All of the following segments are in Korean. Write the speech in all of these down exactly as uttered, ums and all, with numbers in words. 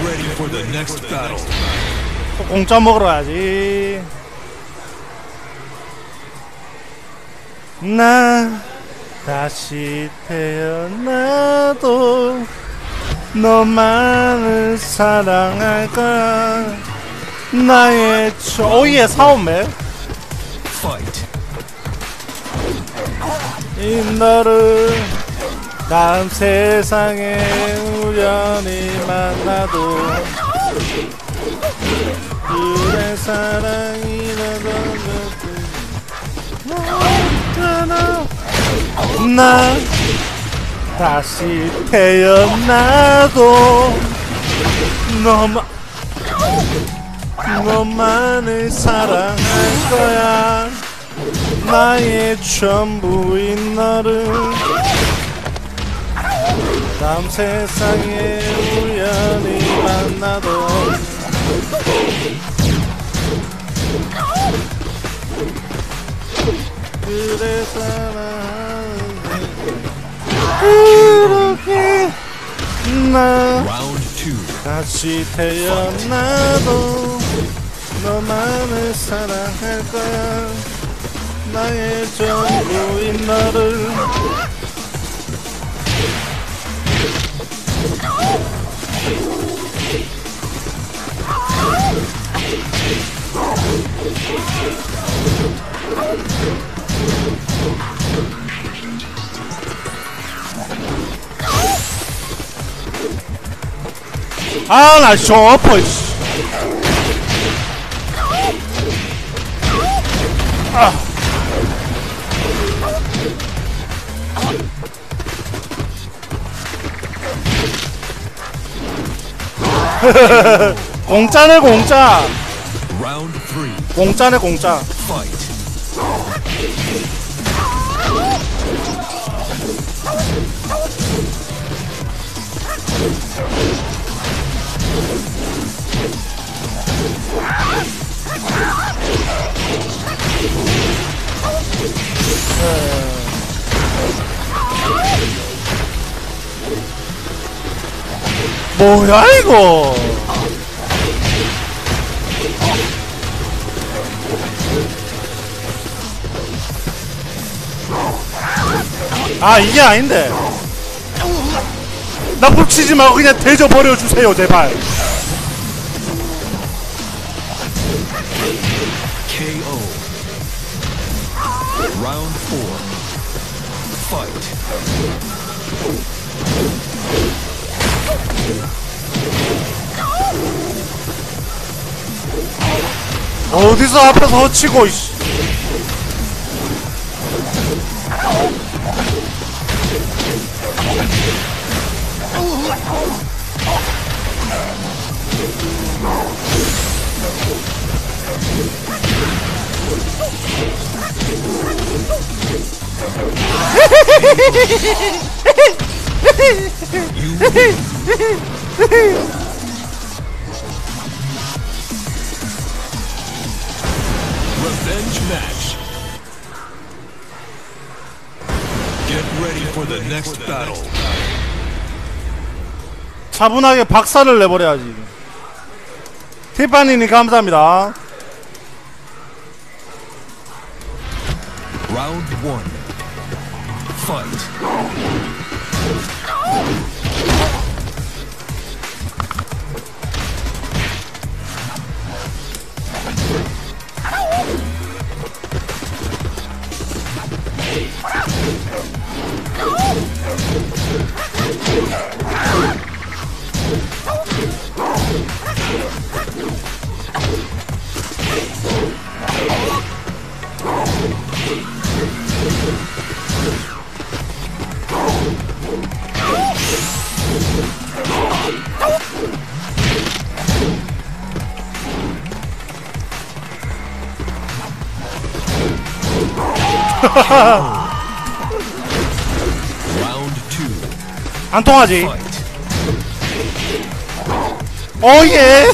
ready for the next battle. 또 공짜 먹으러 가야지. 나 다시 태어나도 너만을 사랑할 거야. 나의 초 오예 사오메 Fight. 이 너를 다음 세상에 우연히 만나도 그래 사랑이라던 나 다시 태어나도 너만 너만을 사랑할 거야. 나의 전부인 너를 다음 세상에 우연히 만나도 그래 사랑하는데 그렇게 나 다시 태어나도 너만을 사랑할 거야. 나의 전부인 너를 아, 나 쇼퍼 아. 공짜네 공짜. 공짜네 공짜. 뭐야 이거. 아 이게 아닌데. 나 붙이지 말고 그냥 대져 버려 주세요 제발. 케이오. Round four. Fight. 어디서 앞에서 허치고 이씨. Revenge match. Get ready for the next battle. 차분하게 박살을 내버려야지. 티파니님 감사합니다. Round one. Fight. Round two. 안 통하지. 오예.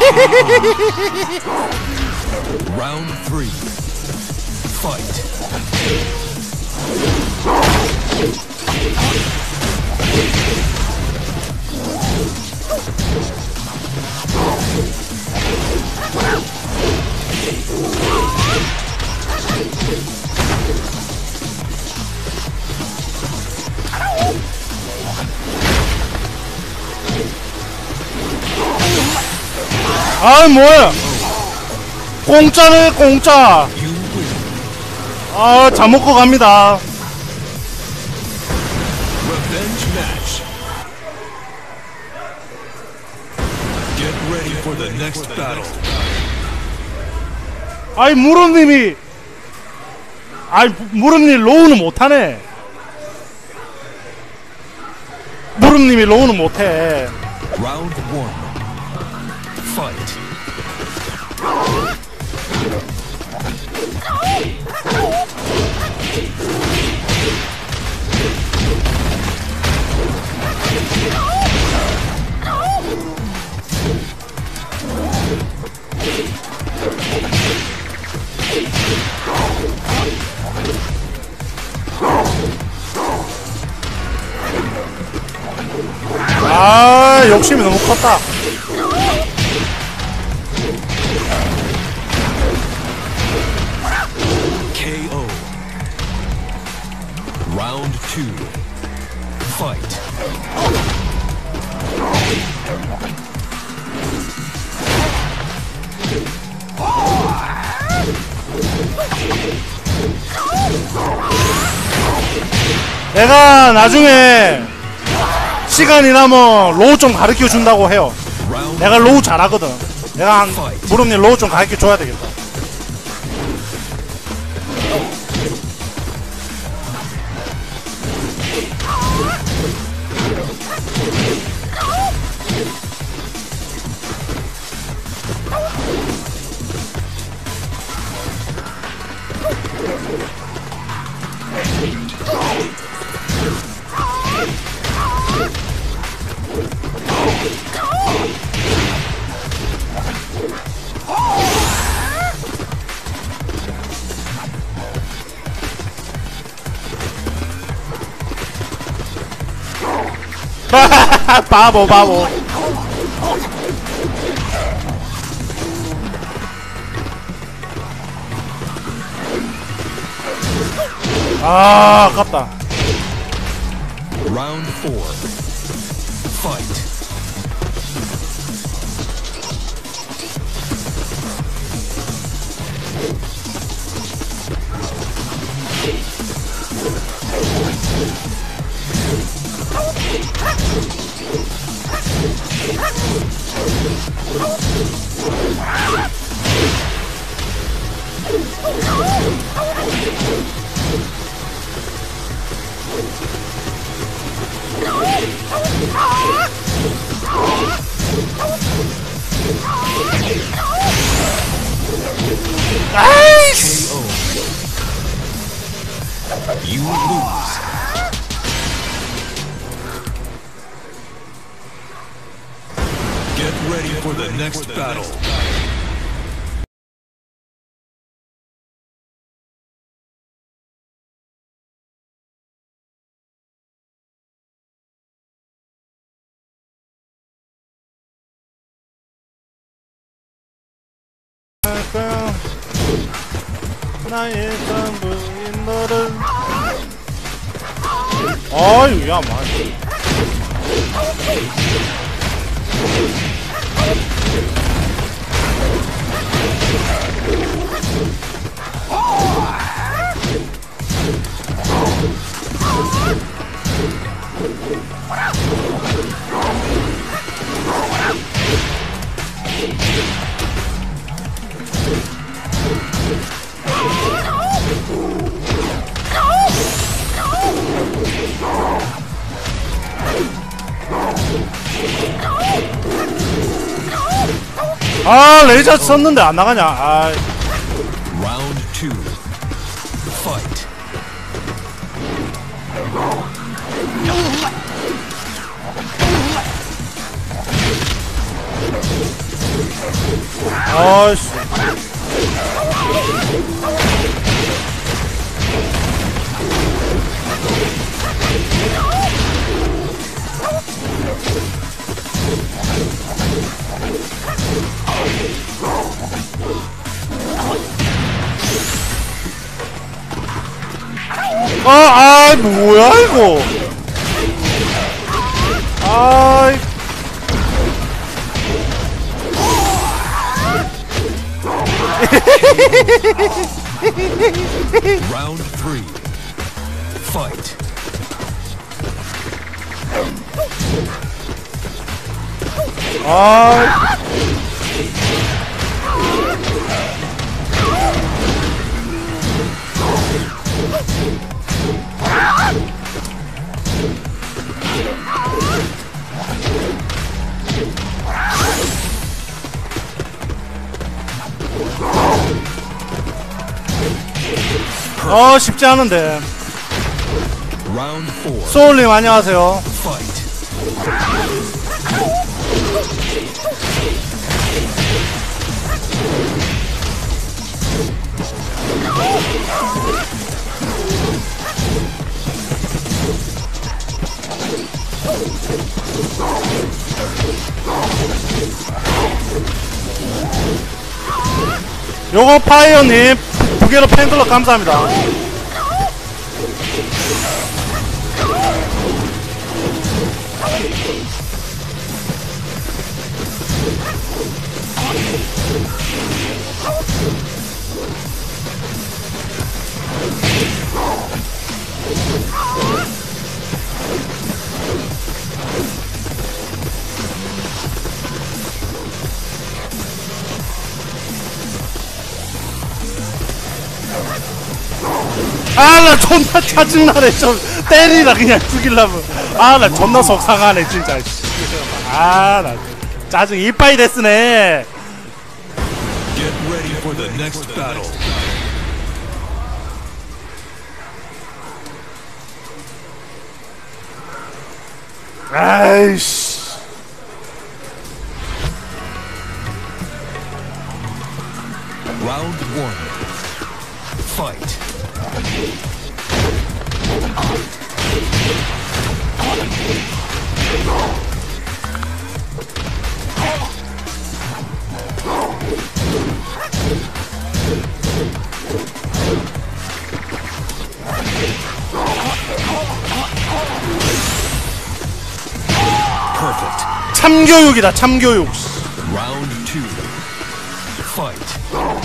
Round three. Fight. 아이 뭐야 공짜네 공짜. You win. 아 잘 먹고 갑니다. Revenge match. Get ready for the next battle. 아이 무릎님이 아이 무릎님 로우는 못하네. 무릎님이 로우는 못해. Round one. Fight. 아 욕심이 너무 컸다. K O. Round two. Fight. 내가 나중에 시간이 나면 로우 좀 가르쳐 준다고 해요. Round 내가 로우 잘하거든. 내가 한 무릎님 로우 좀 가르쳐 줘야 되겠다. 바보 바보. 아 아깝다. Round four. Fight. 아이씨. K O. You lose. Get ready for the next battle. 나의 전부인 너를. 아유 야 많이. 아 레이저 썼는데 안 나가냐. 아 Round two. Fight. 아이씨. 아, 아, 뭐야, 이거. 아이. Round three. Fight. 아. 어, 쉽지 않은데. Round four. 소울님 안녕하세요. Fight. 요거 파이어님 두 개로 팬클럽 감사합니다. 아, 나 존나 짜증나네. 좀 때리라 그냥 죽이려면. 아, 나 존나 속상하네 진짜. 아, 나 짜증 이빠이 됐으네. Get ready for the next battle. 아이씨. Round one. Fight. Perfect. 참교육이다, 참교육. Round two. Fight.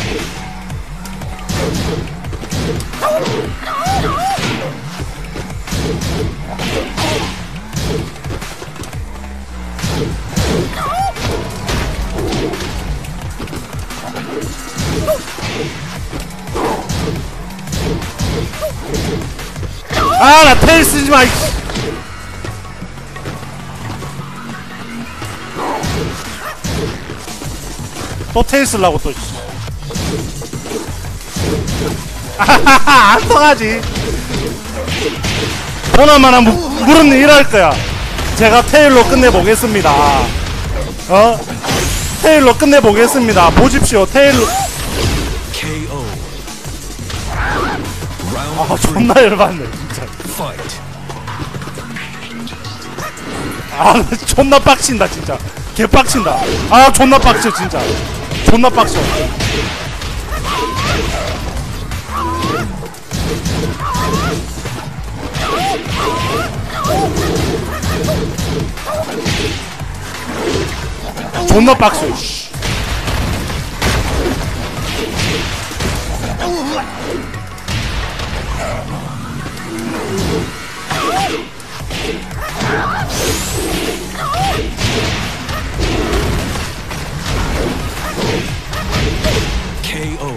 아, 나 테일 쓰지 마. 또 테일 쓰려고 또. 아하하하, 안 통하지. 보나마나 무릎님 일할 거야. 제가 테일로 끝내보겠습니다. 어? 테일로 끝내보겠습니다. 보십시오, 테일로. 케이오. 아, 존나 열받네, 진짜. Fight. 아, 존나 빡친다, 진짜. 개 빡친다. 아, 존나 빡쳐, 진짜. 존나 빡쳐. 존나 빡쳐, 씨. 케이오.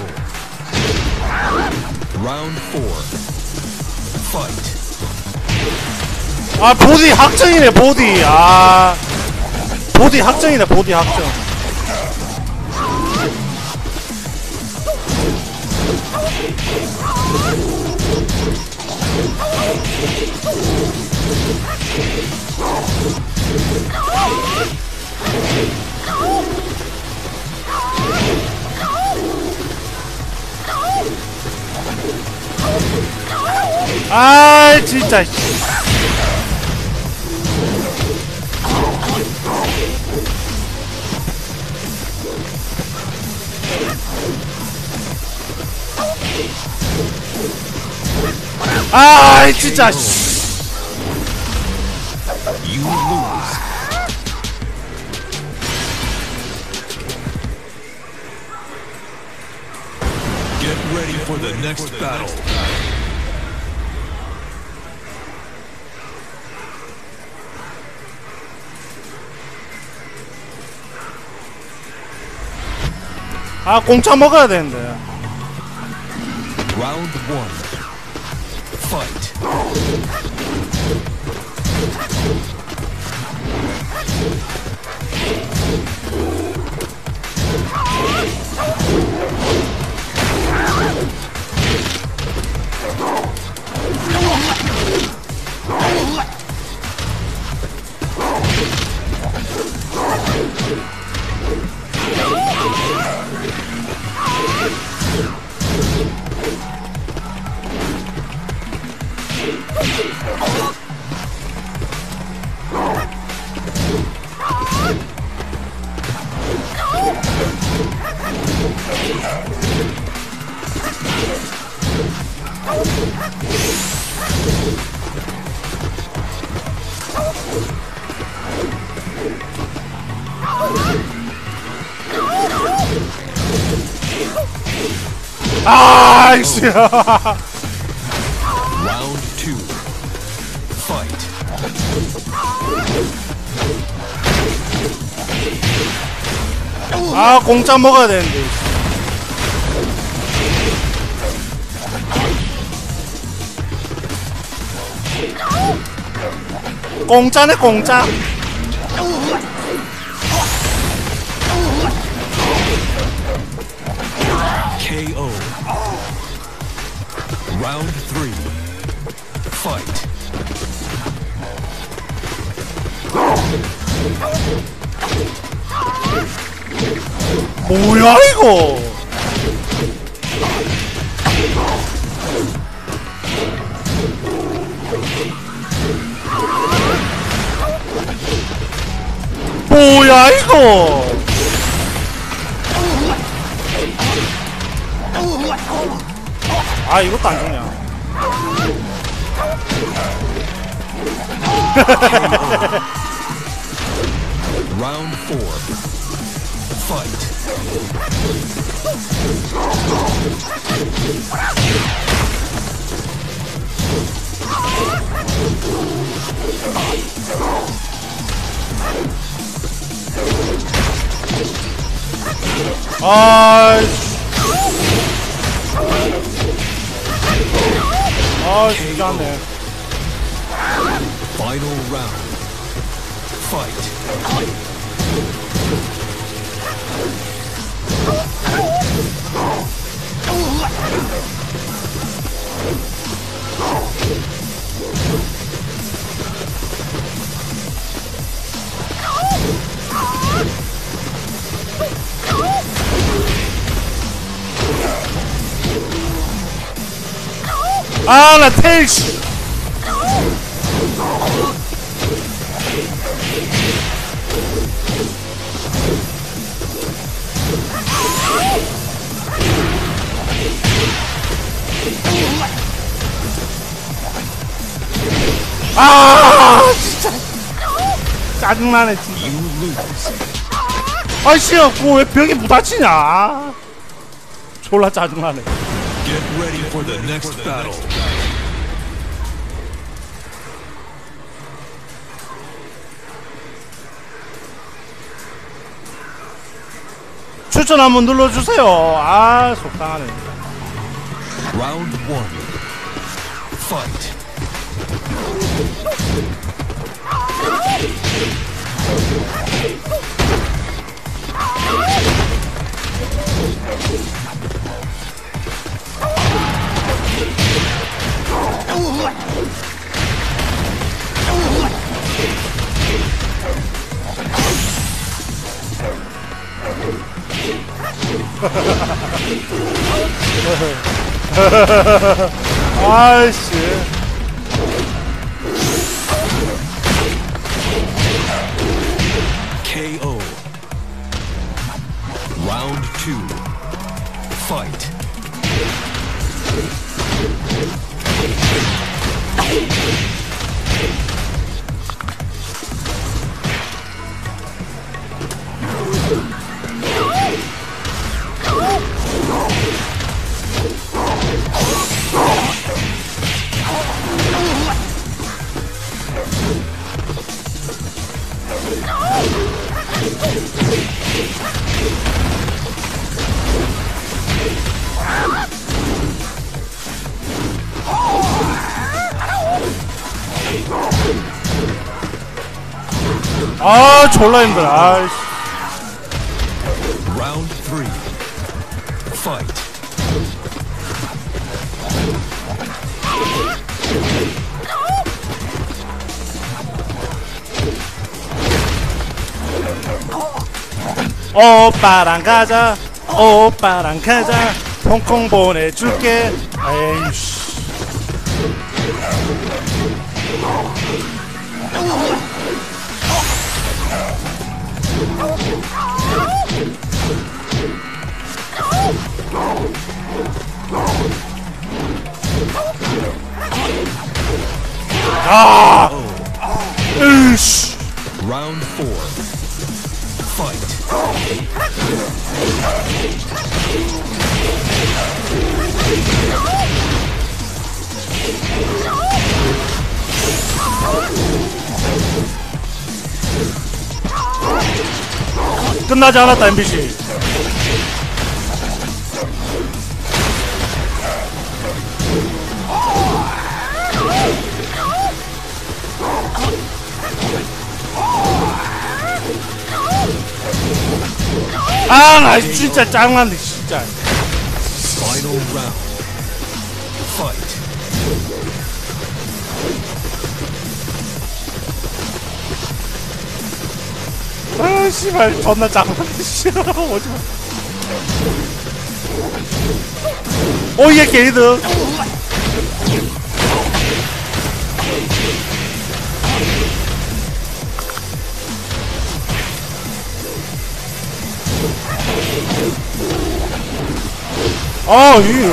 Round four. Fight. 아, 보디 확정이네, 보디. 아, 보디 확정이네, 보디 확정. 아 진짜. 아 진짜. You lose. Get ready for the next battle. 아 공짜 먹어야 되는데. Round one. Fight. 아이씨. Round two. Fight. 아 공짜 먹어야 되는데. 공짜네 공짜. K O. Round three. Fight. 뭐야 이거. 뭐야 이거. 아 이것도 안 좋냐. Round four. Fight. 아이씨. 아 쉽지 않네. Final round. Fight. 아 나 테이씨. 아 진짜 짜증나네 진짜. You lose. 아이씨야 그거 왜 벽에 부딪히냐. 졸라 짜증나네. Get ready for the next battle. 추천 한번 눌러주세요. 아 속상하네. Round one. Fight. 아이씨. 케이오. Round two. Fight. 아 졸라 힘들어. 아이씨. Round three. Fight. 오빠랑 가자. 오빠랑 가자. 홍콩 보내줄게. 에이씨. 아! 으이씨. Round four. Fight. 끝나지 않았다 엠비씨. 아, 나 진짜 짱난데 진짜. Final round. Fight. 아, 씨발 존나 짱난데 싫어. 오지마. 오예 게이드. 아, 이.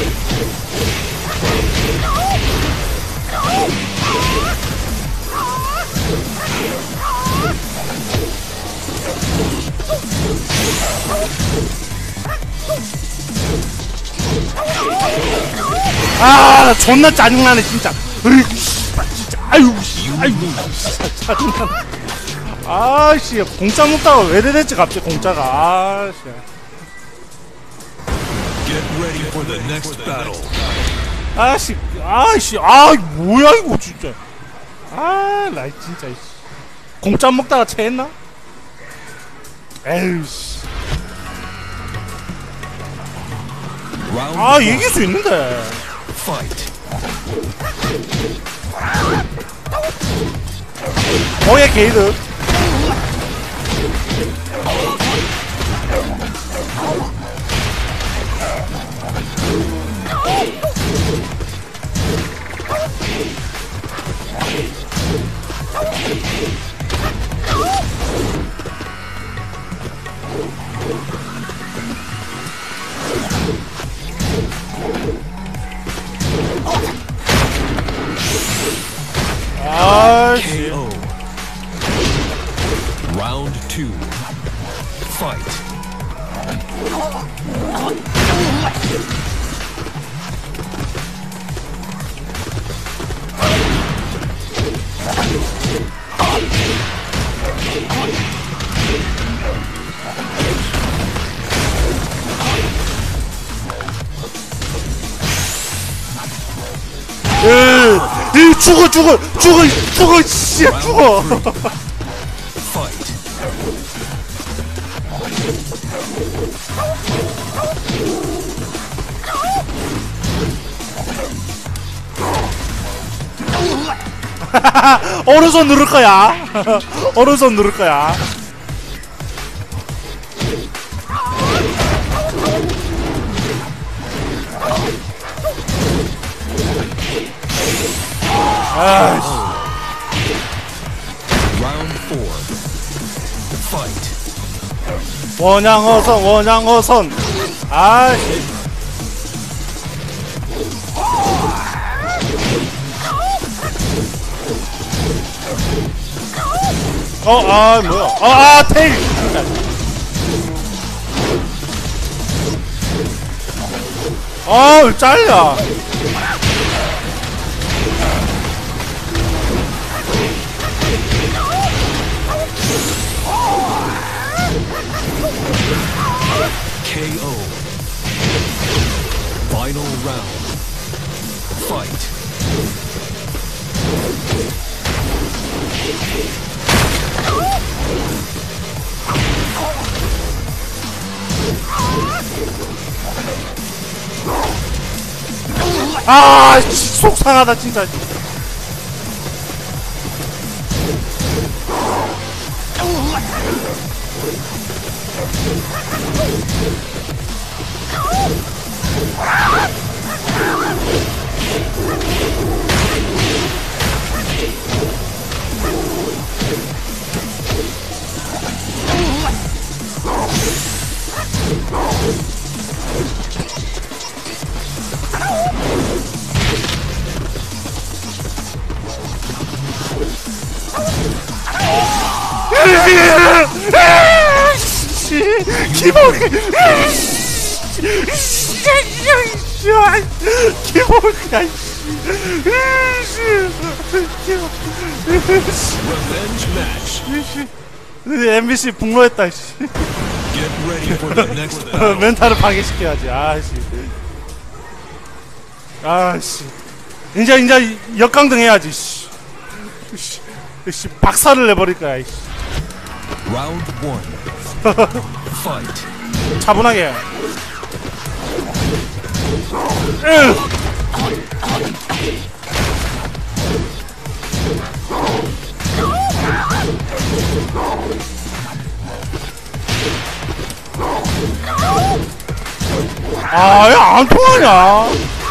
아, 나 존나 짜증나네 진짜. 으이, 씨발 진짜. 아유, 씨, 아유, 진짜 짜증나네. 아씨, 공짜 먹다가 왜 이랬지 갑자기 공짜가. 아씨. Get ready for the next battle. 아씨, 아씨, 아 뭐야 이거 진짜. 아, 나 진짜. 공짜 먹다가 체했나? 에이씨. Round 아, one. 이길 수 있는데. Fight. 뭐야 게이드. 아씨. 케이오. Round two. Fight. 에, 이 죽어 죽어 죽어 죽어 씨 죽어. Fight. 오른손 누를 거야. 오른손 누를 거야. 아이씨. Round four. Fight. 원양어선 원양어선. 아씨. 어, 아, 뭐야. 아, 아, 테일! 진짜. 아, 잘려. 케이오. Final round. Fight. 아, 속상하다, 진짜. 기본 기본이야. Revenge match. 엠비씨 분노했다. Get ready for the next battle. 멘탈을 파괴시켜야지. 아씨. 아씨. 이제 이제 역강등 해야지. 씨. 씨. 씨. 박살을 내버릴 거야. 씨. Round one. Fight. 차분하게. 으. 아, 야, 안 통하냐?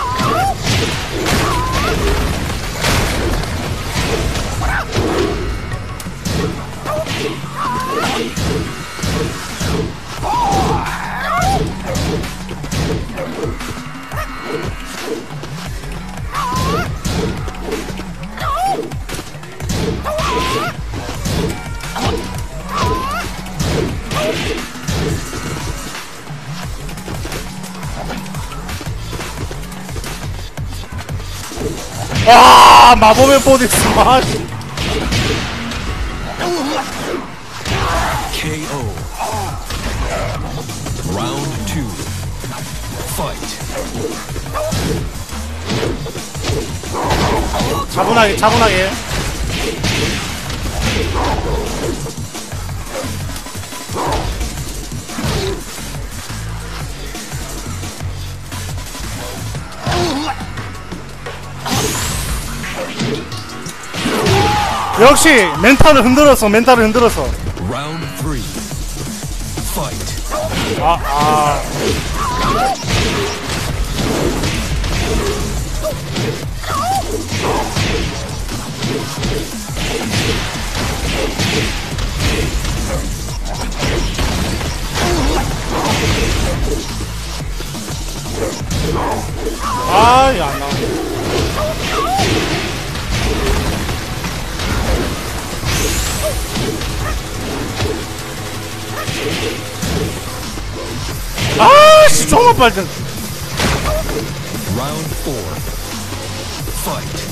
와, 마법의 보디스. 아씨. 케이오. Round two. Fight. 차분하게, 차분하게. 역시 멘탈을 흔들었어. 멘탈을 흔들었어. Round three. Fight. 아, 아. 아, 야, 나. 아씨, 정말 빨리. Round four. Fight.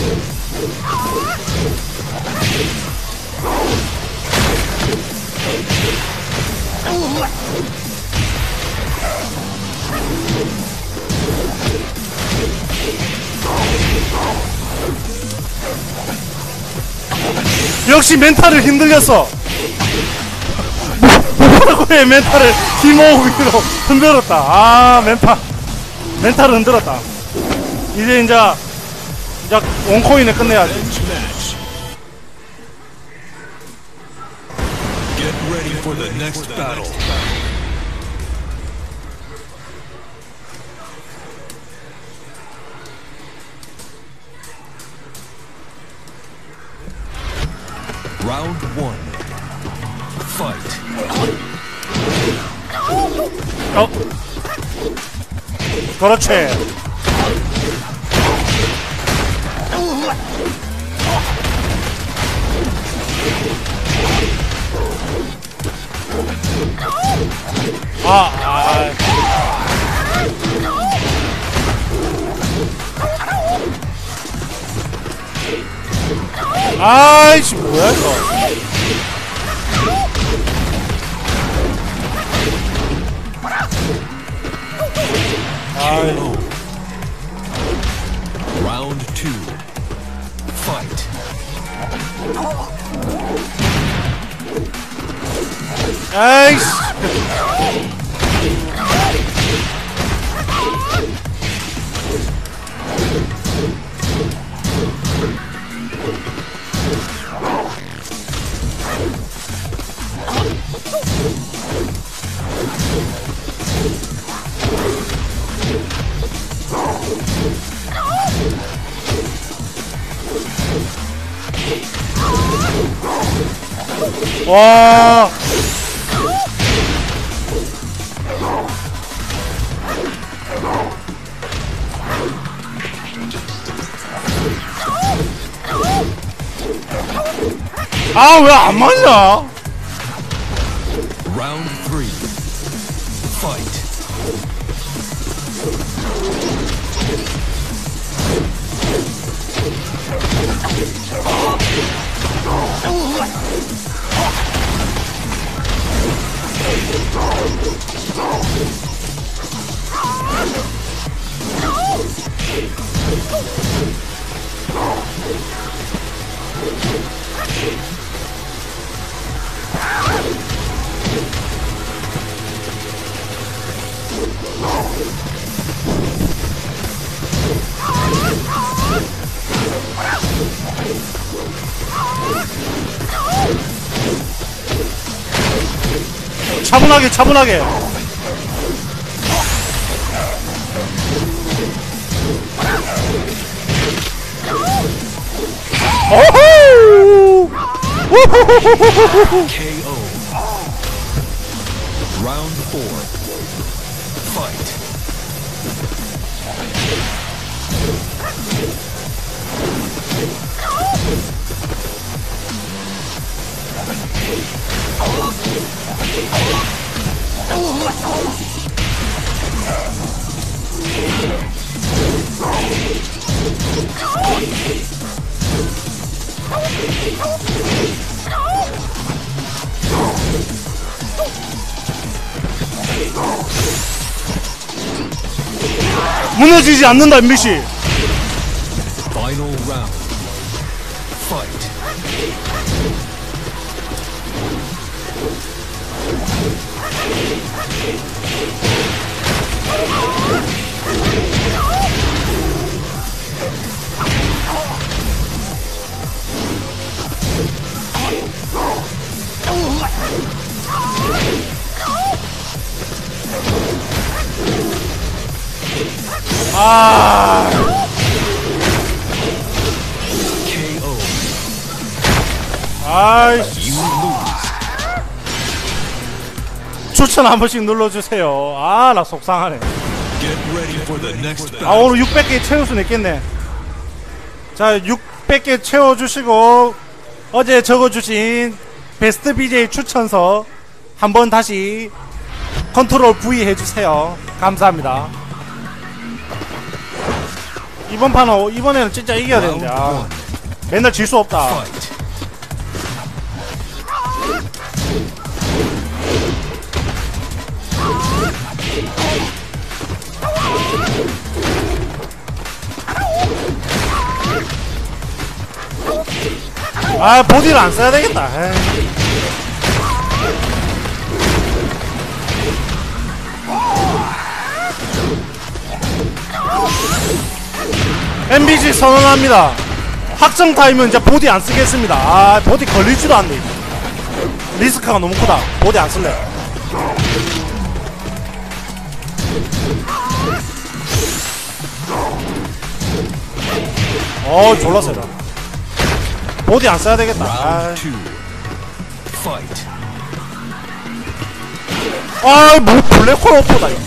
역시 멘탈을 흔들렸어. 뭐라고해. 멘탈을 힘모으기로 흔들었다. 아, 멘탈 멘탈을 흔들었다. 이제 이제 이제 원코인에 끝내야지. Revenge match. Get ready for the next battle. Round one. Fight. 어? 그렇지. 아, 아. 아이씨, 뭐야, 이거. 아이. Round two. Fight. 아이씨. 와. 아, 왜 안 맞냐? Round three. Fight. 차분하게, 차분하게. 오호! K O. Round four. Fight. 무너지지 않는다, 엠비씨. Final round. Fight. 아. K O. 아이씨. You lose. 추천 한 번씩 눌러주세요. 아, 나 속상하네. Get ready for the next 아, battle. 오늘 육백 개 채울 수는 있겠네. 자, 육백 개 채워주시고 어제 적어주신 베스트 비제이 추천서 한번 다시 컨트롤 V 해주세요. 감사합니다. 이번 판은 이번에는 진짜 이겨야 되는데, 아, 맨날 질 수 없다. Fight. 아, 보디를 안 써야 되겠다. 에이. 엠비씨 선언합니다. 확정 타임은 이제 보디 안 쓰겠습니다. 아, 보디 걸리지도 않네. 리스크가 너무 크다. 보디 안 쓸래. 어, 졸라 세다. 보디 안 써야 되겠다. 아. Round two. Fight. 아이 뭐 블랙홀 오퍼다 이거.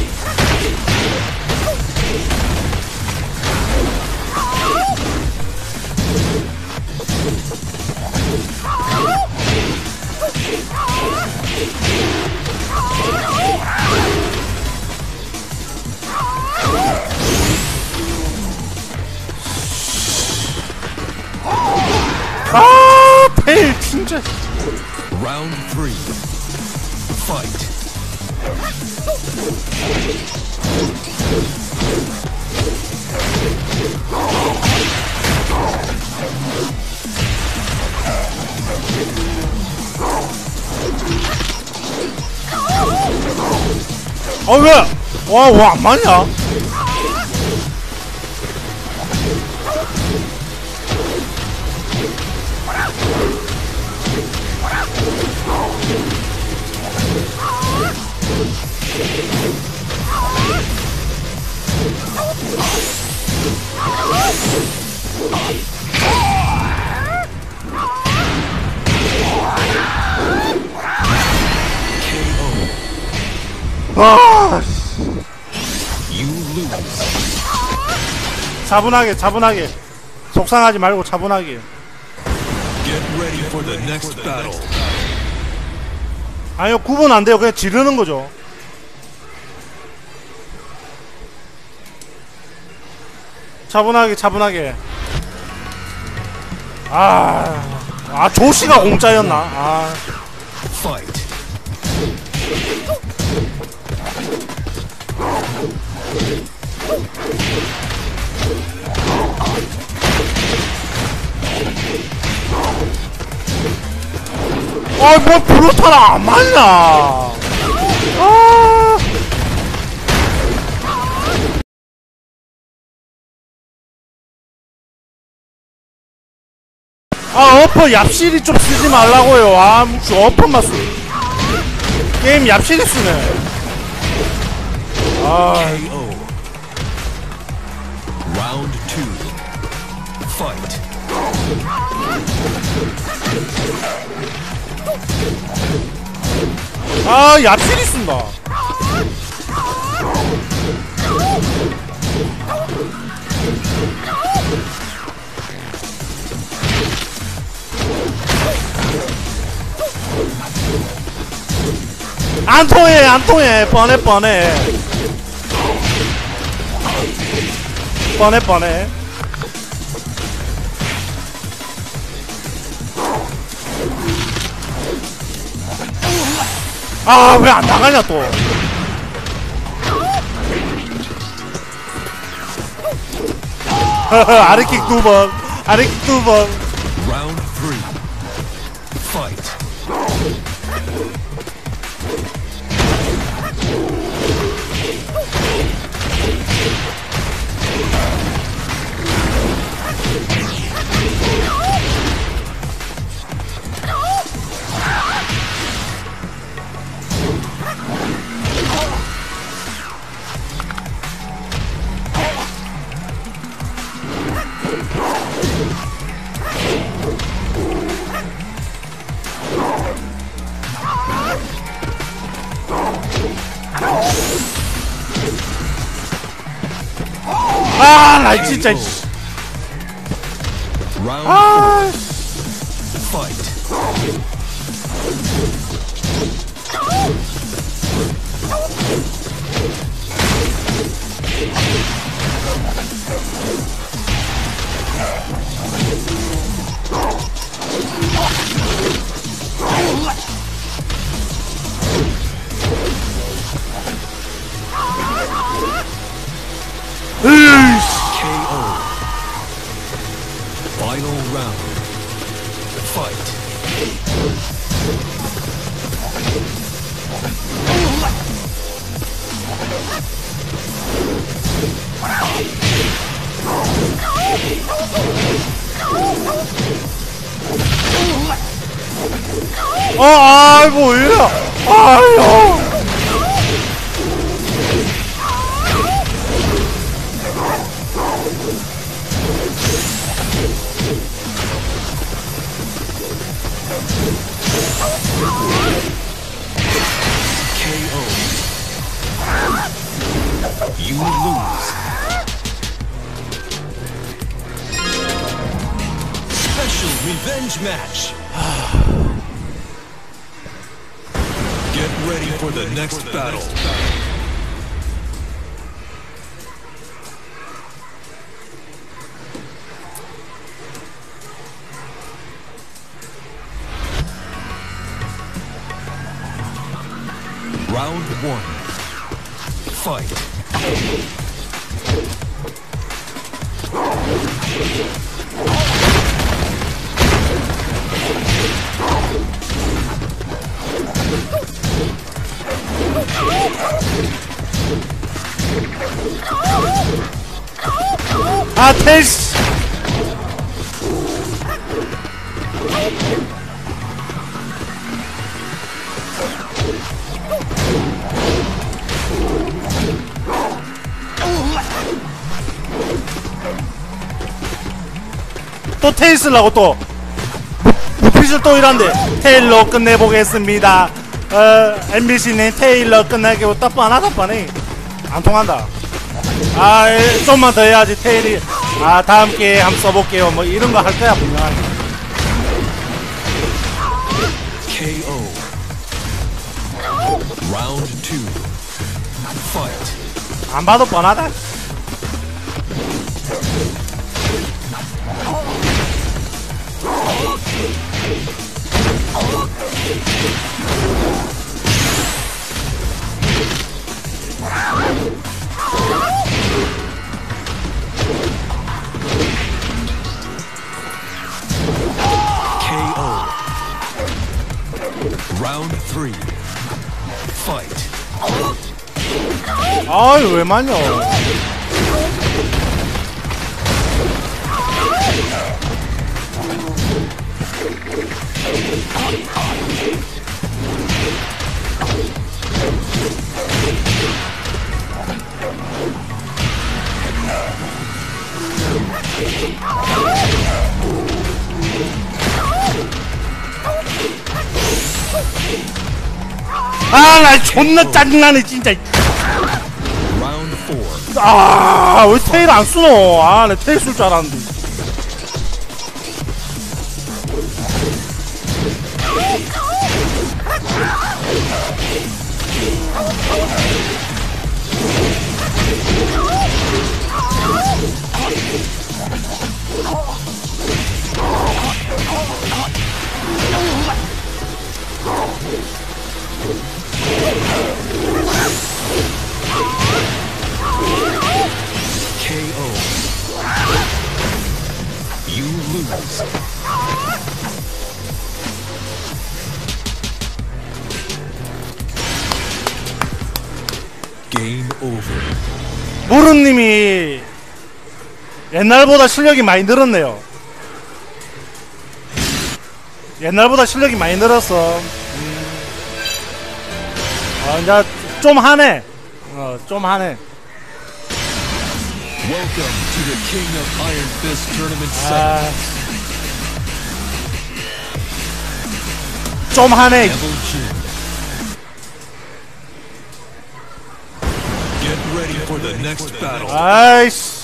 아 페일 진짜. Round three. Fight. 아 왜? 와, 와, 안 맞냐? 아, You lose. 차분하게, 차분하게. 속상하지 말고 차분하게. Get ready for the next battle. 아니요, 구분 안 돼요. 그냥 지르는 거죠. 차분하게, 차분하게. 아, 아, 조씨가 공짜였나? 아. Fight. 아, 뭐, 브루타랑 안 맞나? 아. 아, 어퍼 얍실이 좀 쓰지 말라고요. 아, 무슨 어퍼만 쓰. 게임 얍실이 쓰네. 아. K O. Round two. Fight. 아, 얍실이 쓴다. 안 통해, 안 통해. 뻔해, 뻔해. 뻔해, 뻔해. 아, 왜 안 나가냐, 또. 아래킥 두 번. 아래킥 두 번. Round three. Fight. 아, 나 진짜. 씨. Round 아, four. Fight. 으이씨. K O. Final round. Fight. 어, 아이, 뭐야. 아유. You lose. Special revenge match. Get ready for the next battle. Round one. Fight. 아, 테이스! 또 테이스라고 또 무피줄 또 이란데. 테일러 끝내보겠습니다. 어, 엠비씨는 테일러 끝나게 딱 뻔하다 뻔해. 안 통한다. 아, 에, 좀만 더 해야지 테일이. 아, 다음 기회에 한번 써볼게요. 뭐 이런 거 할 거야 분명하게. 케이오. Round two. Fight. 안 봐도 뻔하다. 케이오. Round three. Fight. 아이, 왜 맞냐. 아, 나 존나 짜증나네 진짜. Round four. 아, 왜 테일 안 쓰노? 아, 나 테일 쓸 줄 알았는데. 케이오. You lose. Game over. 무르님이 옛날보다 실력이 많이 늘었네요. 옛날보다 실력이 많이 늘었어. 음. 어, 이제 좀 하네. 어, 좀 하네. Welcome to the King of Iron Fist Tournament 아, seven. 좀 하네. Devil Jin. Get ready for the next battle. 아이씨.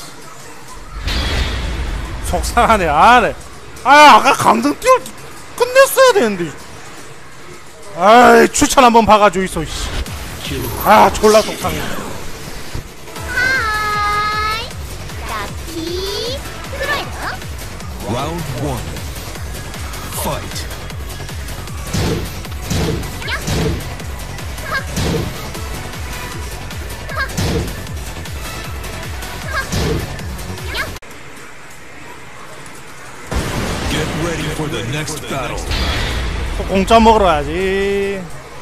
속상하네. 아, 네. 아, 아까 강등 띄울 때 끝냈어야 되는데. 아이, 추천 한번 봐가지고 있어. 씨. Kill. 아, 졸라 속상해. 하이, 나피 들어요. Round one. Fight. Get ready for the next battle. 또 공짜 먹으러 가야지.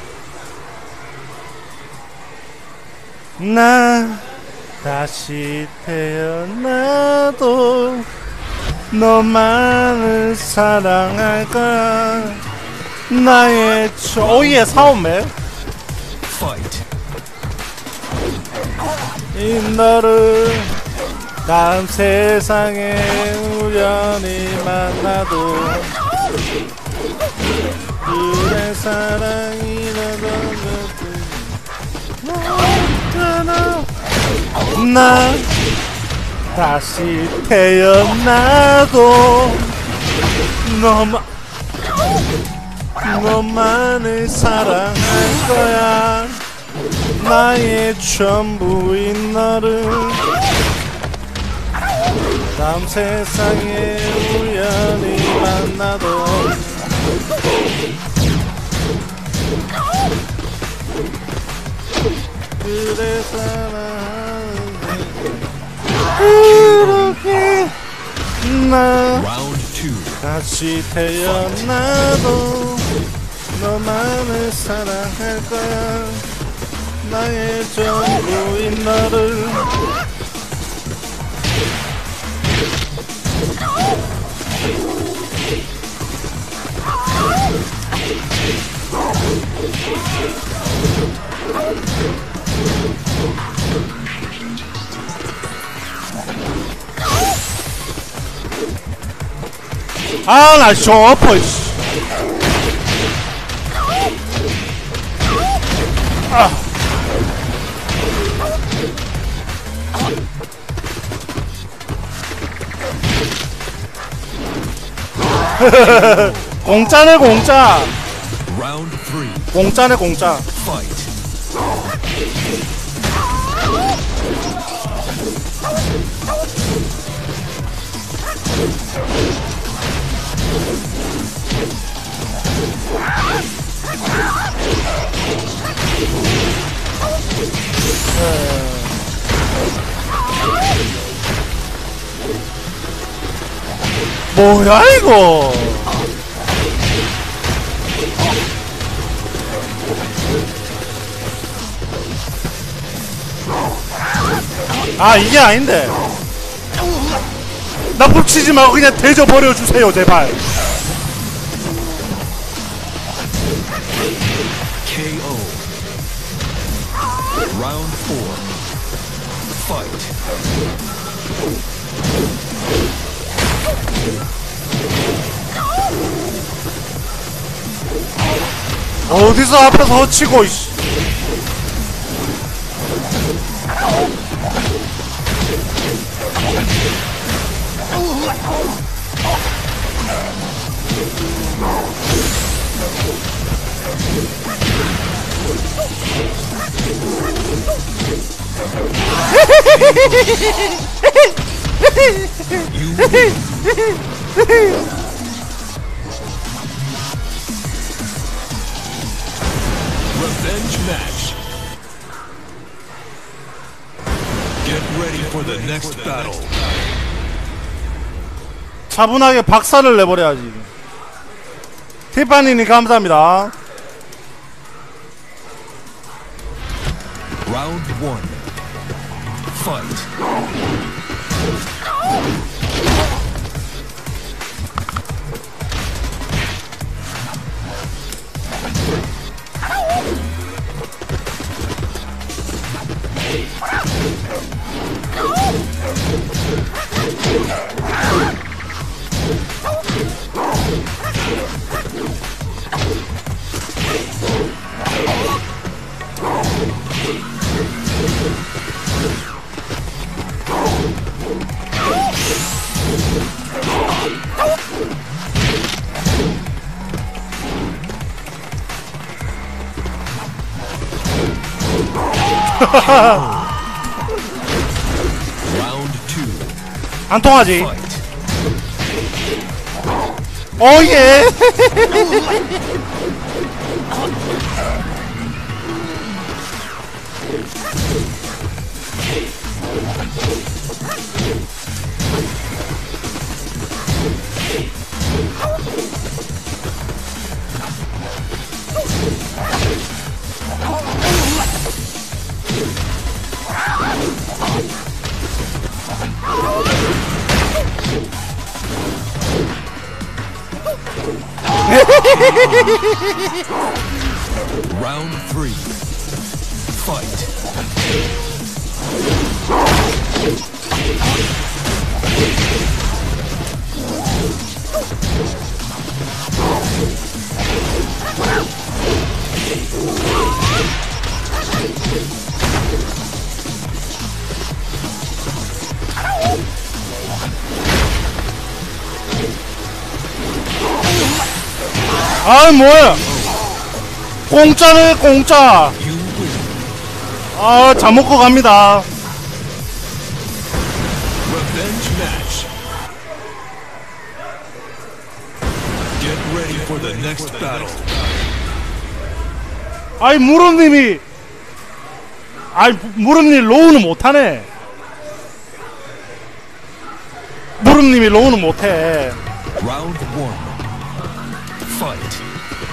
나 다시 태어나도 너만을 사랑할까. 나의 초... 오예 사오메. Fight. 이 너를 다음 세상에 우연히 만나도 그래 사랑이라는 것은 너잖아. 나 다시 태어나도 너만 너만을 사랑할 거야. 나의 전부인 너를 다음 세상에 우연히 만나도 그래서 그렇게 나 다시 태어나도 너만을 사랑할 거야. 나의 전부인 너를 아, 나 쇼퍼 씨. 아. 공짜네 공짜. 공짜네 공짜. 뭐야 이거. 아 이게 아닌데. 나 붙이지 말고 그냥 대져 버려 주세요 제발. 케이오. Round four. Fight. 어디서 앞에서 허치고 이씨. Revenge match. Get ready for the next battle. 차분하게 박살을 내버려야지. 티파니님 감사합니다. Round one. Fight. Round two. 안 통하지. 오예. Round three. Fight. 아이 뭐야 공짜네 공짜. 아 잘 먹고 갑니다. Revenge match. Get ready for the next battle. 아이 무릎님이 아이 무릎님 로우는 못하네. 무릎님이 로우는 못해. Round one. Fight.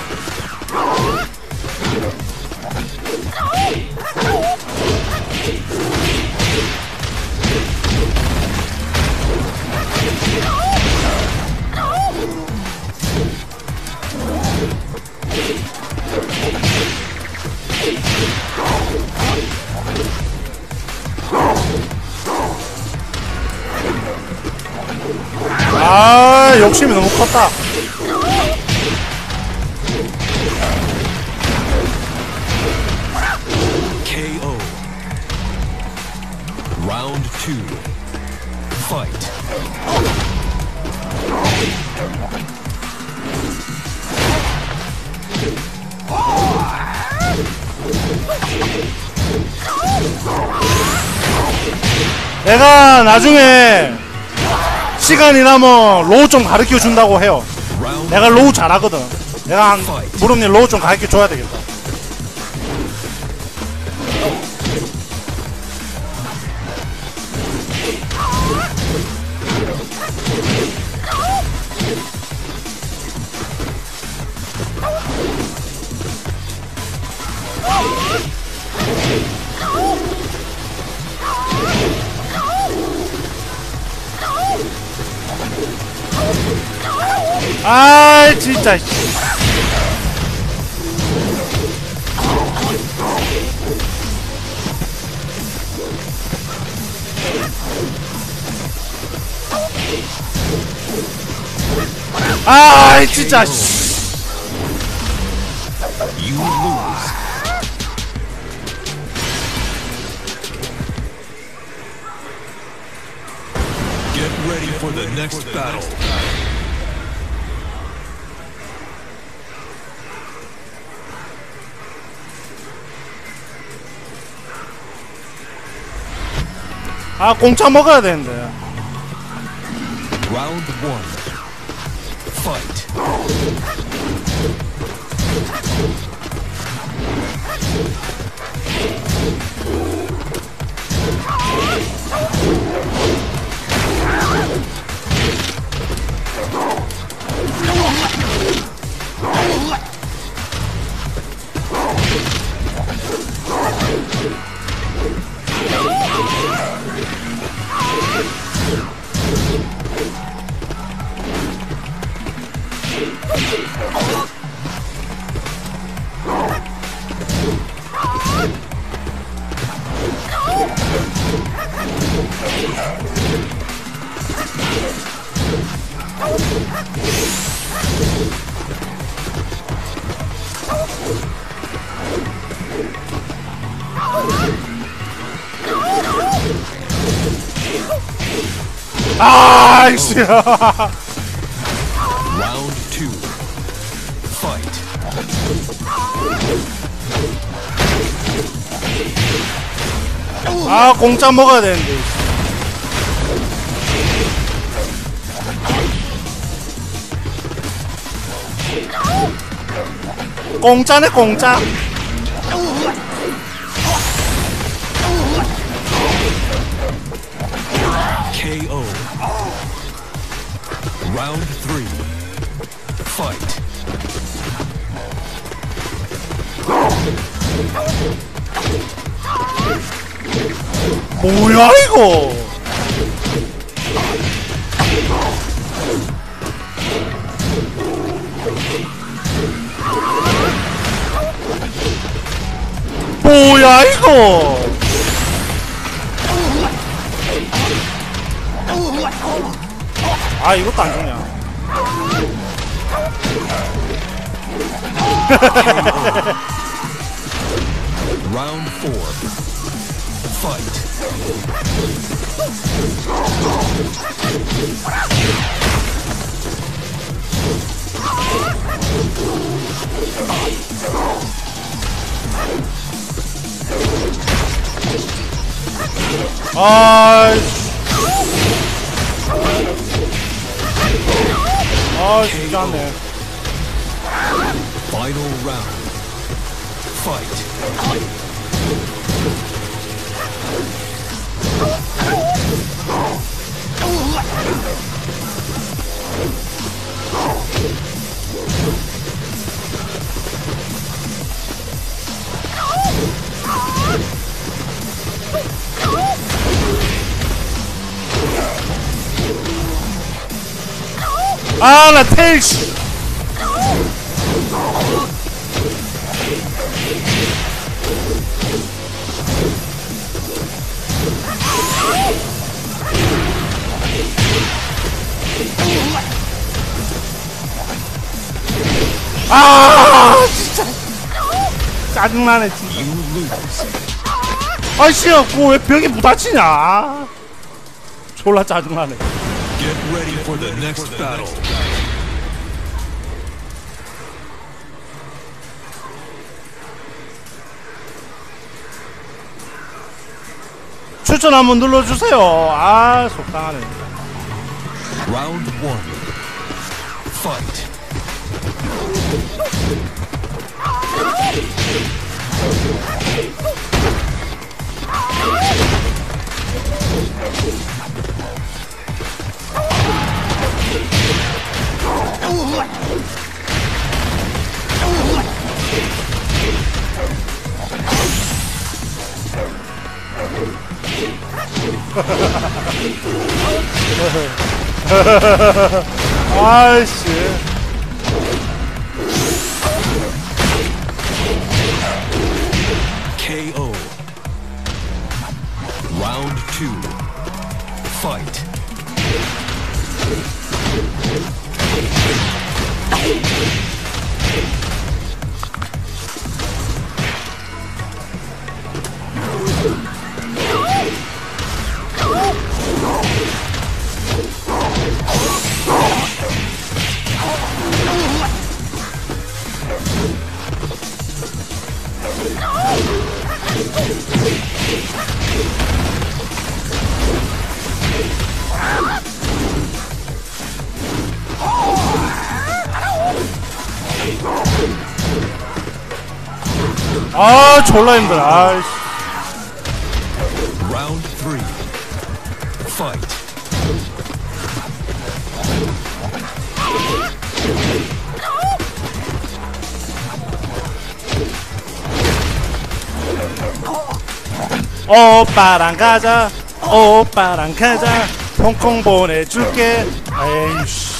아 욕심이 너무 컸다. K O. Round two. Fight. 내가 나중에 시간이 나면 로우 좀 가르쳐 준다고 해요. Round 내가 로우 잘하거든. 내가 한 무릎님 로우 좀 가르쳐 줘야 되겠다. 아이 진짜. 아이 진짜. you lose. Get ready for the next battle. 아 공짜 먹어야 되는데. Round one. Fight. 아이씨. Round two. Fight. 아 공짜 먹어야 되는데. 공짜네 공짜. K O. Round three. Fight. 뭐야 이거. 뭐야 이거. 아 이것도 안 좋냐. Round four. Fight. 아이씨. 아, 진짜 네. Final round. Fight. 아, 나 테일 씨. 아, 진짜 짜증나네 진짜. 아이씨, 그거 왜 벽에 부딪히냐? 졸라 짜증나네. Get ready for the next battle. 추천 한번 눌러주세요. 아, 속상하네. Round one. Fight. 아이씨. K O. Round two. Fight. 아, 졸라 힘들어. 아이씨. Round three. Fight. 오빠랑 가자. 오빠랑 가자. 홍콩 보내줄게. 에이씨.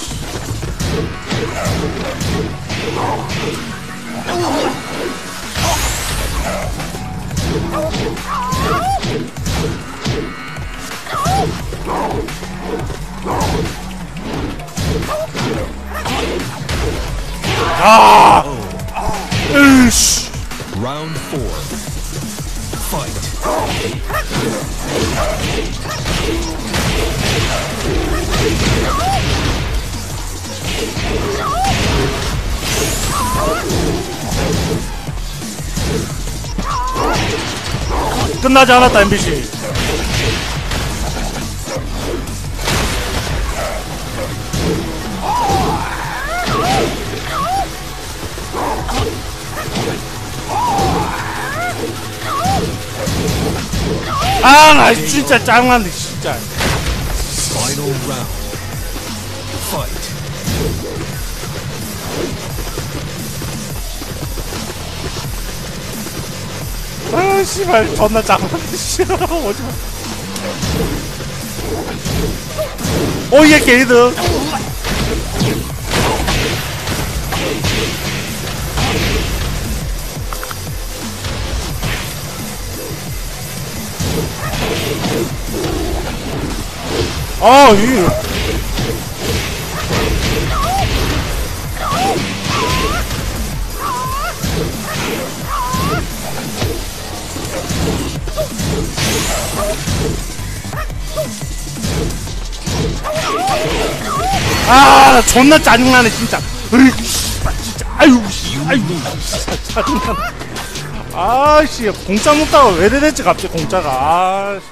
아, 으이씨. Round four. Fight. 끝나지 않았다 엠비씨. 아, 나 진짜 짱난데 진짜. Final round. Fight. 아, 씨발 존나 짱난데 싫어. 오지마. 오예 게이드. 아, 이. 아, 존나 짜증나네 진짜. 으이, 씨발. 아이고 진짜 짜증나. 아씨 공짜 먹다가 왜 이랬지 갑자기 공짜가. 아씨.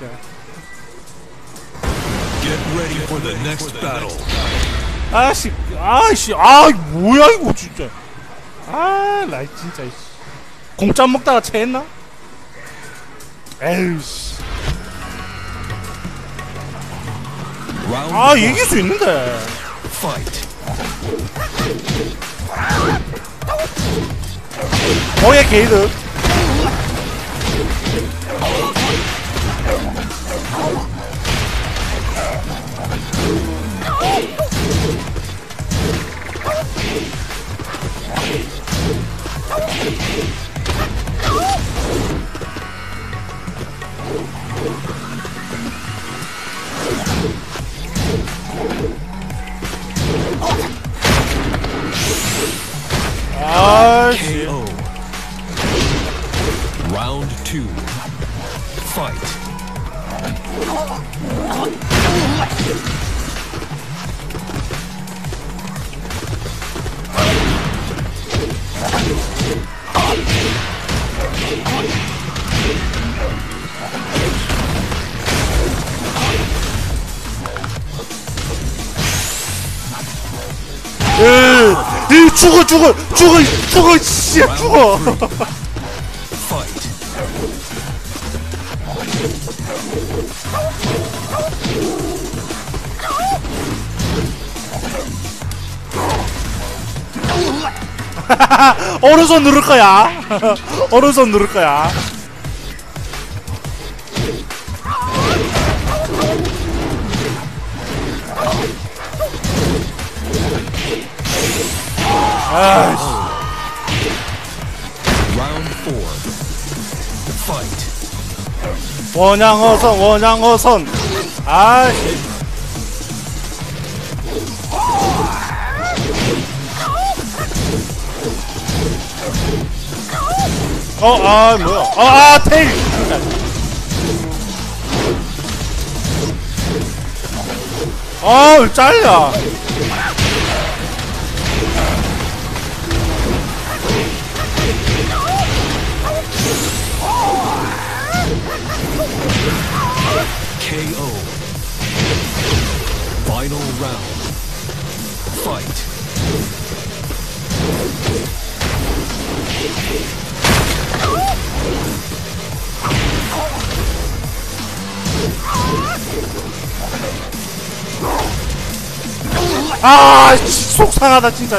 Get ready for the next battle. 아씨 아씨 아 뭐야 이거 진짜. 아나 진짜 공짜 먹다가 체했나? 에이씨. Round 아 one. 이길 수 있는데. Fight. 뭐야 게이드. 아씨. K O. Round two. Fight. 에, 에, 죽어 죽어 죽어 죽어 씨 죽어. Fight. 오른손 누를 거야. 오른손 누를 거야. 아이씨. Round four. Fight. 원양어선 원양어선. 아이씨. 어, 아, 뭐야. 아, 아, 테일! 아, 잘려. K O. Final round. Fight. 아, 속상하다, 진짜.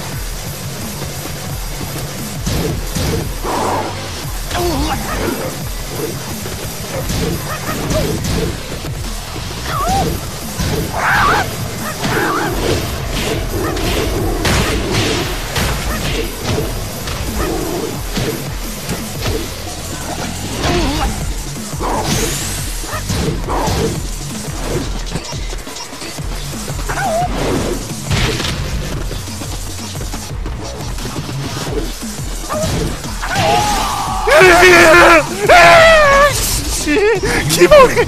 기본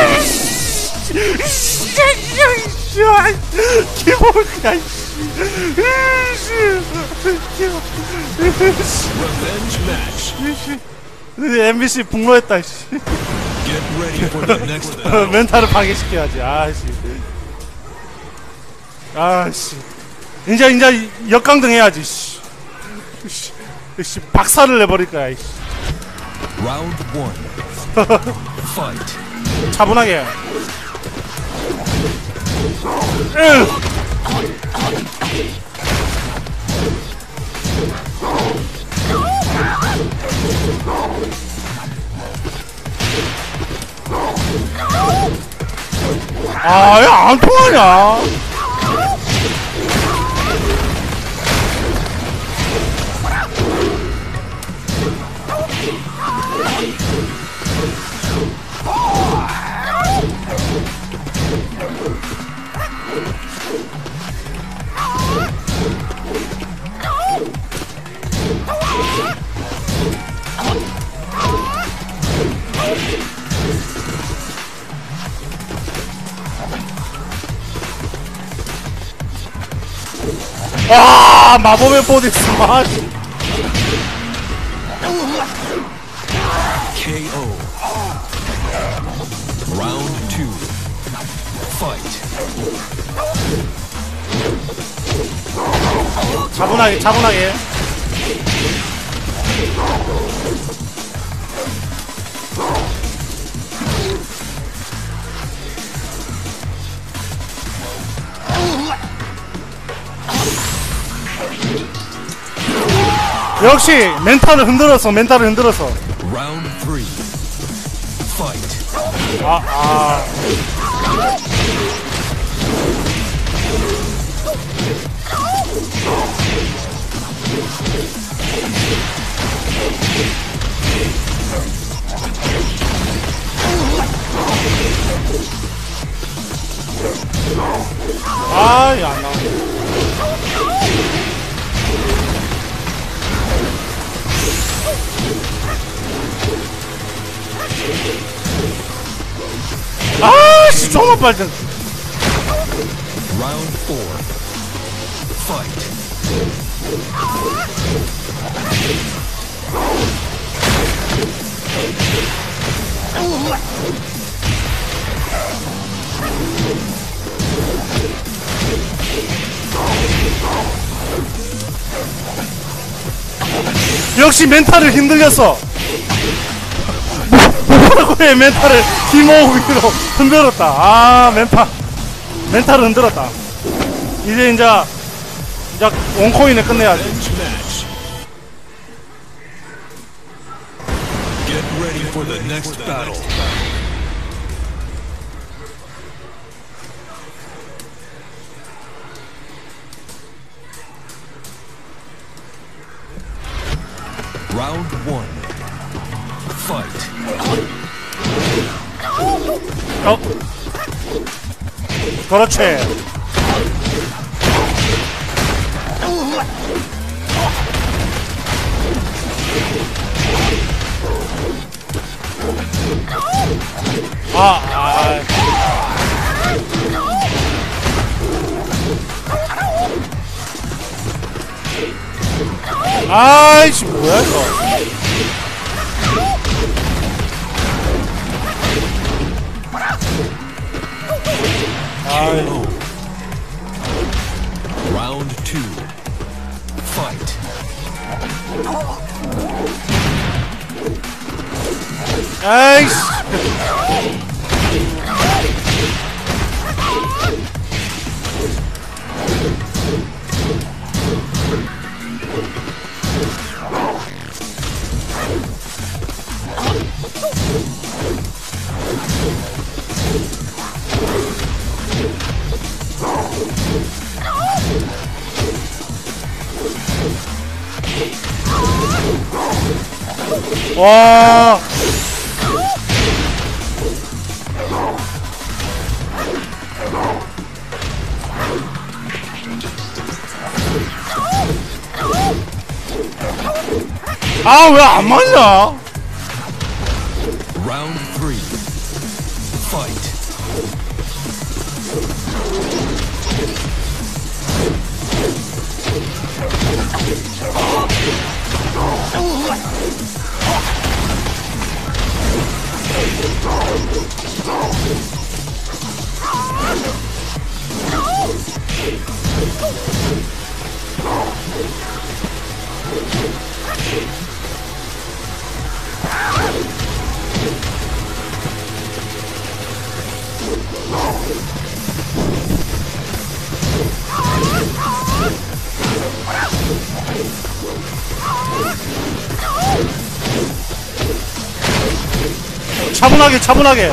기본이야. Revenge match. 엠비씨 분노했다. Get ready for the next battle. 멘탈을 파괴시켜야지. 아씨. 아씨. 이제 이제 역강등 해야지. 씨. 씨. 씨. 박살을 내버릴 거야. 씨. Round one. Fight. 차분하게. 으. 아, 왜 안 통하냐? 아, 마법의 보디스. 아, 씨. K O. Round two. Fight. 차분하게 차분하게. 역시 멘탈을 흔들었어. 멘탈을 흔들었어. Round three. Fight. 아, 아. 아, 야, 나. 아씨, 존나 빨리. Round four. Fight. 역시 멘탈을 흔들렸어. 뭐라고해. 멘탈을 기모으기로 흔들었다. 아, 멘탈 멘탈을 흔들었다. 이제 이제 이제 원코인에 끝내야지. Bench match. Get ready for the next battle. Round one. Fight. 어, 그렇지. 아, 아. 아이씨, 뭐야 이거. K O. Round two. Fight. 아이씨. 와. 아, 왜 안 맞냐? Round three. Fight. 차분하게 차분하게.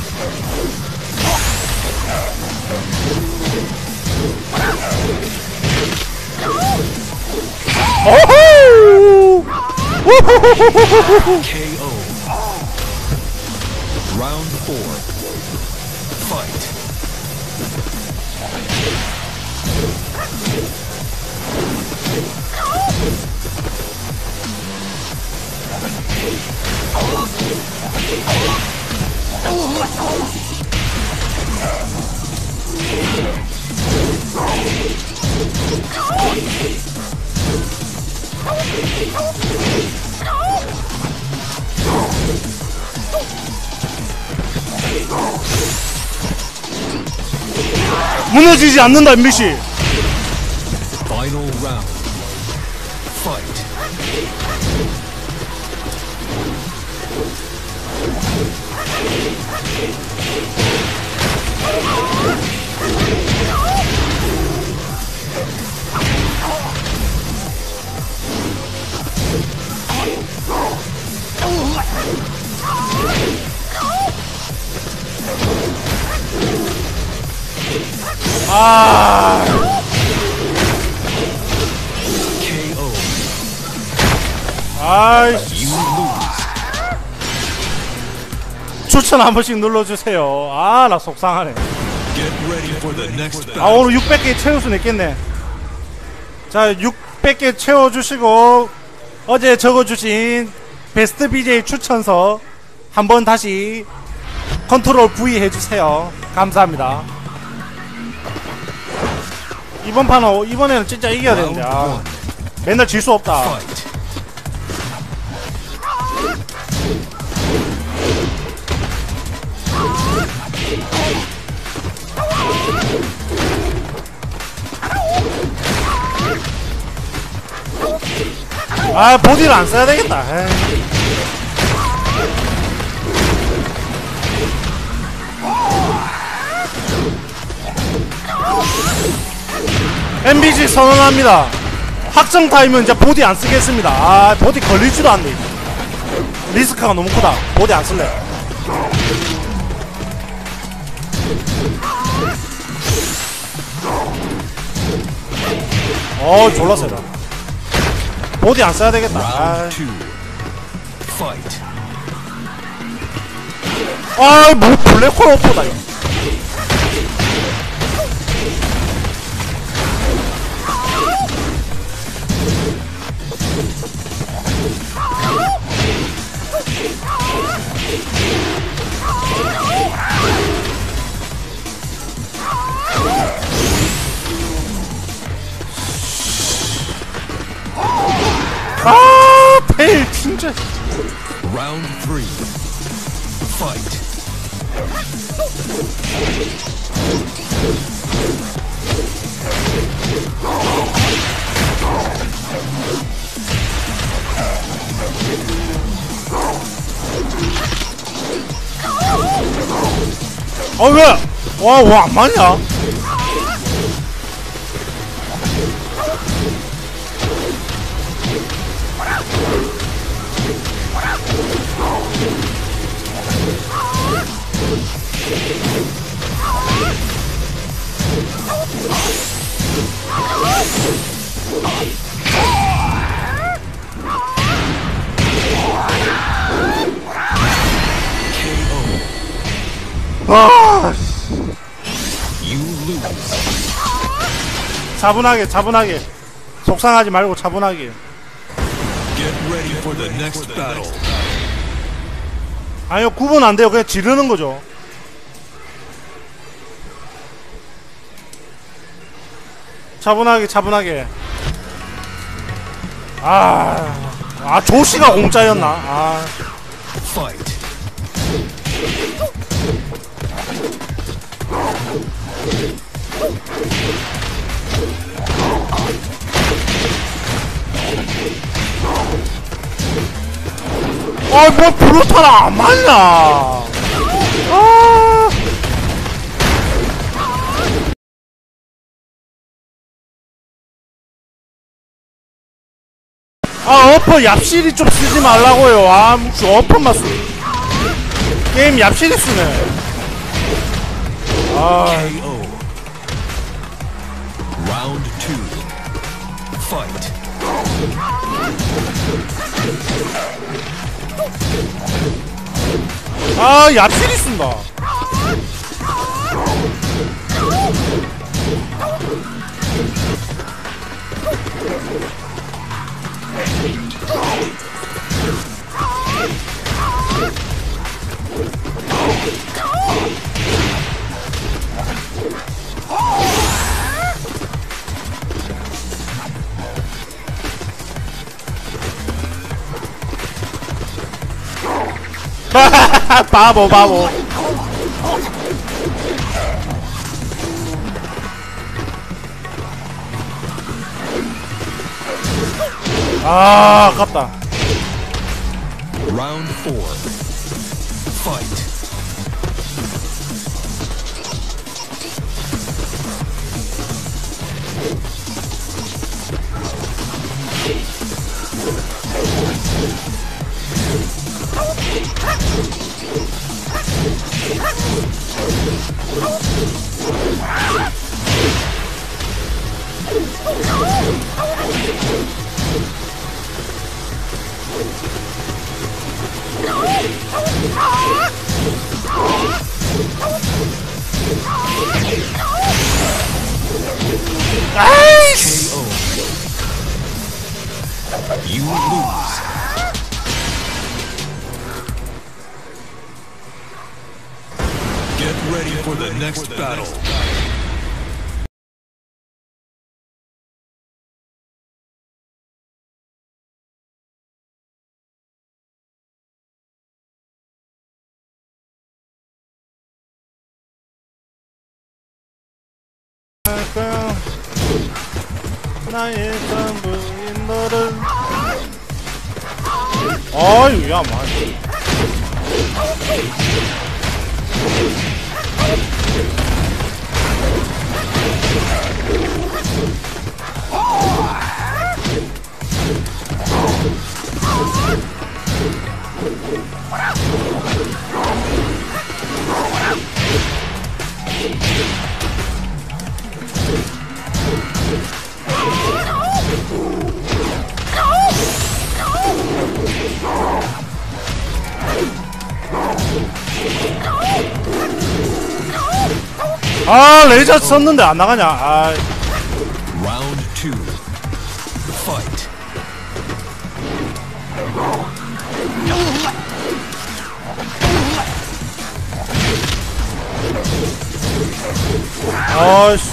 오호! K O. Round four. Fight. 무너지지 않는다 엠비씨. Final round. Fight. 아, 케이오. 아이씨. You lose. 추천 한 번씩 눌러주세요. 아, 나 속상하네. Get ready for the next 아, battle. 오늘 육백 개 채울 수는 있겠네. 자, 육백 개 채워주시고 어제 적어주신 베스트 비제이 추천서 한번 다시 컨트롤 V 해주세요. 감사합니다. 이번 판은 이번에는 진짜 이겨야 되는데, Round 아, one. 맨날 질 수 없다. Fight. 아, 보디를 안 써야 되겠다. 에이. 엠비씨 선언합니다. 확정 타임은 이제 보디 안 쓰겠습니다. 아, 보디 걸리지도 않네. 리스크가 너무 크다. 보디 안 쓸래. 어, 졸라 세다. 보디 안 써야 되겠다. 아, Round two. Fight. 아, 뭐 블랙홀 오퍼다 이거. 아, 페일 진짜. Round three. Fight. 아, 왜? 와, 와, 안 맞냐? 아, You lose. 차분하게, 차분하게. 속상하지 말고 차분하게. Get ready for the next battle. 아니요, 구분 안 돼요. 그냥 지르는 거죠. 차분하게, 차분하게. 아, 아, 조시가 공짜였나? 아, Fight. 아, 뭐 브루타랑 안 맞나? 아, 아, 어퍼 얍실이 좀 쓰지 말라고요. 아, 무슨 어퍼만 쓰. 게임 얍실이 쓰네. 아, 케이오. Round two. Fight. 아, 얍실이 쓴다. 바보 바보. 아, 아깝다. Round four. Fight. 아이씨. K O. You lose. Get ready for the next battle. 나의 전부인 너를. 아유, 야, 만. 아, 레이저 썼는데 안 나가냐. 아. Round two. Fight. 아이씨.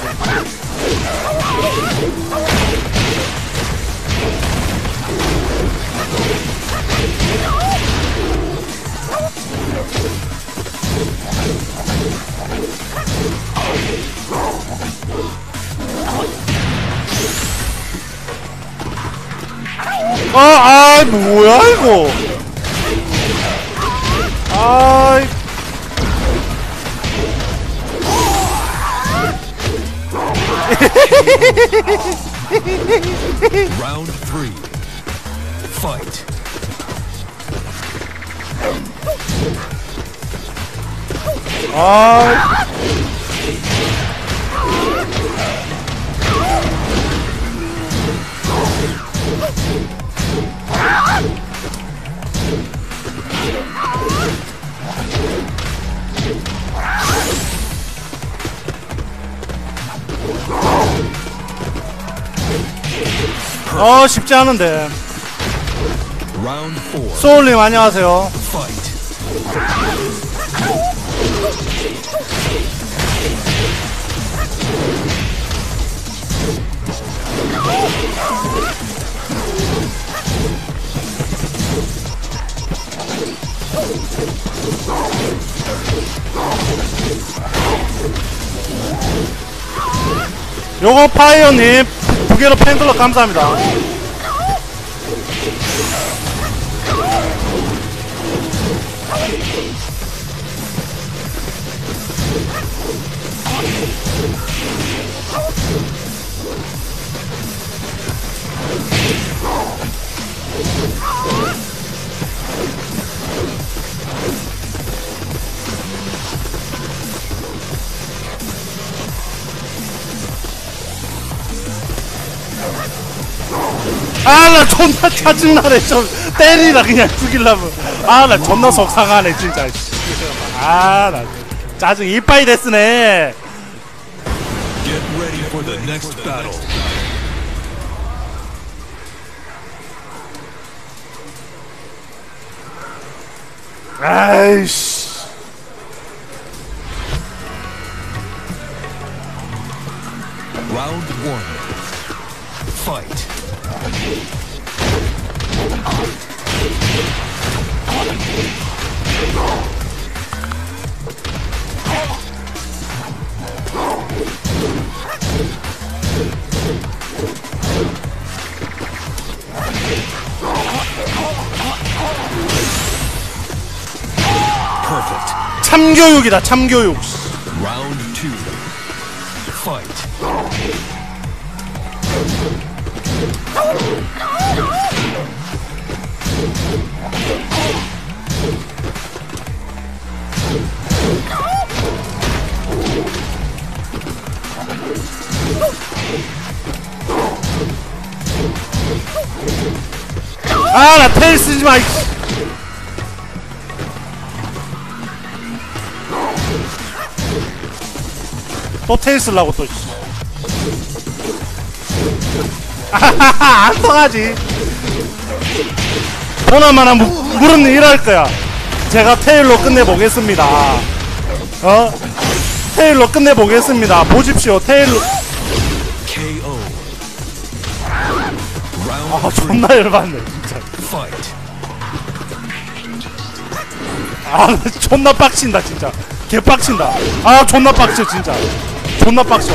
아, 아, 뭐야 이거? 아이. Round three. Fight. 아. 어, 쉽지 않은데. Round four. 소울님 안녕하세요. Fight. 요거 파이어님 두 개로 팬클럽 감사합니다. 아, 나 존나 짜증나네. 좀 때리라 그냥 죽일라면. 아, 나 존나 속상하네 진짜. 아, 나 짜증 이빠이 됐으네. Get ready for the next battle. 아이씨. Round one. Fight. perfect. 참교육이다 참교육. Round two. Fight. 아 나 테일 쓰지마. 또 테일 쓰려고 또. 아하하하 안 통하지. 보나마나 물은 이럴 거야. 제가 테일로 끝내보겠습니다. 어? 테일로 끝내보겠습니다. 보십시오 테일로. 케이오. 아 Round 존나 열받네 진짜. fight. 아 존나 빡친다 진짜. 개빡친다. 아 존나 빡쳐 진짜. 존나 빡쳐.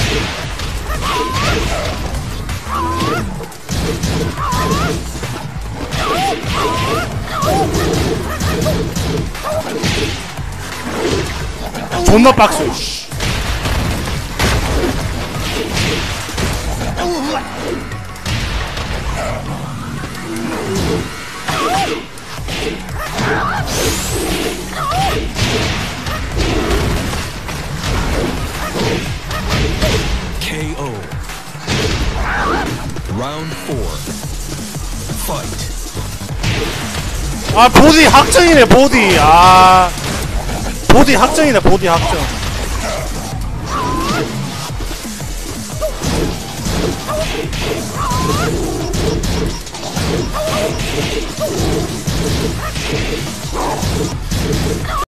존나 빡쳐. 케이오. Round four. Fight. 아 보디 확정이네 보디. 아 보디 확정이네 보디 확정.